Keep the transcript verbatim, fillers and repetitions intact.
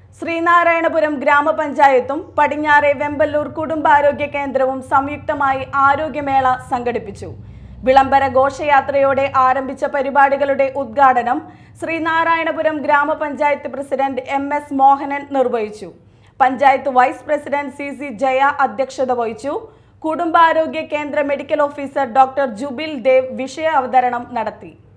ശ്രീനാരായണപുരം ഗ്രാമപഞ്ചായത്തും പടിഞ്ഞാറെ വെമ്പല്ലൂർ കുടുംബാരോഗ്യ കേന്ദ്രവും സംയുക്തമായി ആരോഗ്യമേള സംഘടിപ്പിച്ചു. വിളംബര ഘോഷയാത്രയോടെ ആരംഭിച്ച പരിപാടികളുടെ ഉദ്ഘാടനം ശ്രീനാരായണപുരം ഗ്രാമപഞ്ചായത്ത് പ്രസിഡന്റ് എം എസ് മോഹനൻ നിർവഹിച്ചു. Panchayat vice president C C Jaya അധ്യക്ഷത വഹിച്ചു. കുടുംബാരോഗ്യ കേന്ദ്ര medical officer doctor Jubil Dev വിഷയ അവതരണം നടത്തി.